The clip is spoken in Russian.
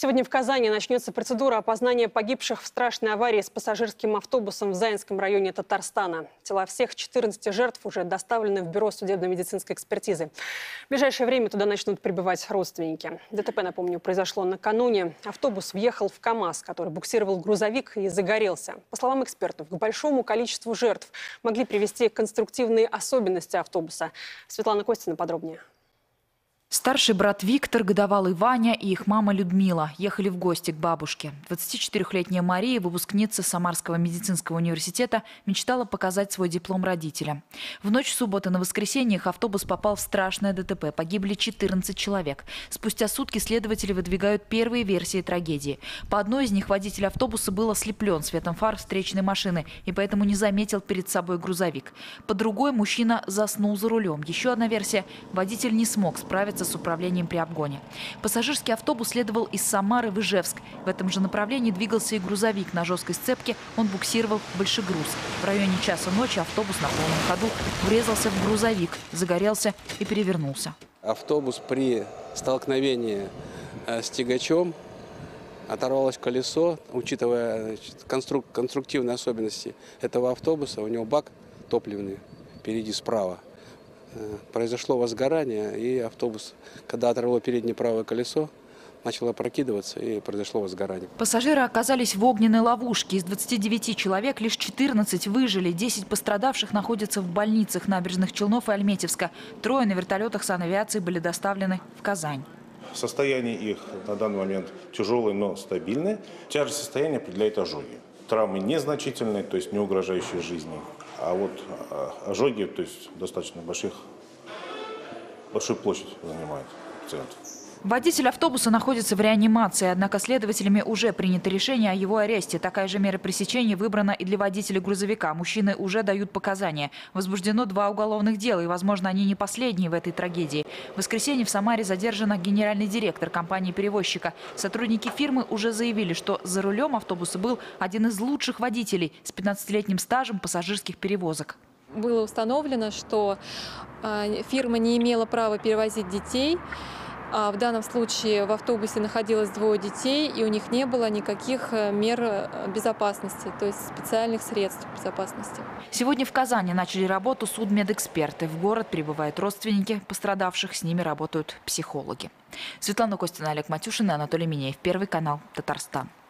Сегодня в Казани начнется процедура опознания погибших в страшной аварии с пассажирским автобусом в Заинском районе Татарстана. Тела всех 14 жертв уже доставлены в бюро судебно-медицинской экспертизы. В ближайшее время туда начнут прибывать родственники. ДТП, напомню, произошло накануне. Автобус въехал в КАМАЗ, который буксировал грузовик и загорелся. По словам экспертов, к большому количеству жертв могли привести конструктивные особенности автобуса. Светлана Костина подробнее. Старший брат Виктор, годовалый Ваня и их мама Людмила ехали в гости к бабушке. 24-летняя Мария, выпускница Самарского медицинского университета, мечтала показать свой диплом родителям. В ночь субботы на воскресенье их автобус попал в страшное ДТП. Погибли 14 человек. Спустя сутки следователи выдвигают первые версии трагедии. По одной из них водитель автобуса был ослеплен светом фар встречной машины и поэтому не заметил перед собой грузовик. По другой мужчина заснул за рулем. Еще одна версия – водитель не смог справиться с управлением при обгоне. Пассажирский автобус следовал из Самары в Ижевск. В этом же направлении двигался и грузовик. На жесткой сцепке он буксировал большегруз. В районе часа ночи автобус на полном ходу врезался в грузовик, загорелся и перевернулся. Автобус при столкновении с тягачом оторвалось колесо. Учитывая конструктивные особенности этого автобуса, у него бак топливный впереди справа. Произошло возгорание, и автобус, когда оторвало переднее правое колесо, начал опрокидываться, и произошло возгорание. Пассажиры оказались в огненной ловушке. Из 29 человек лишь 14 выжили. 10 пострадавших находятся в больницах Набережных Челнов и Альметьевска. 3 на вертолетах санавиации были доставлены в Казань. Состояние их на данный момент тяжелое, но стабильное. Тяжесть состояния определяет ожоги. Травмы незначительные, то есть не угрожающие жизни. А вот ожоги, то есть достаточно большую площадь занимает пациент. Водитель автобуса находится в реанимации, однако следователями уже принято решение о его аресте. Такая же мера пресечения выбрана и для водителя грузовика. Мужчины уже дают показания. Возбуждено 2 уголовных дела, и, возможно, они не последние в этой трагедии. В воскресенье в Самаре задержана генеральный директор компании-перевозчика. Сотрудники фирмы уже заявили, что за рулем автобуса был один из лучших водителей с 15-летним стажем пассажирских перевозок. Было установлено, что фирма не имела права перевозить детей. В данном случае в автобусе находилось 2 детей, и у них не было никаких мер безопасности, то есть специальных средств безопасности. Сегодня в Казани начали работу судмедэксперты. В город прибывают родственники пострадавших, с ними работают психологи. Светлана Костина, Олег Матюшин и Анатолий Минеев. Первый канал, Татарстан.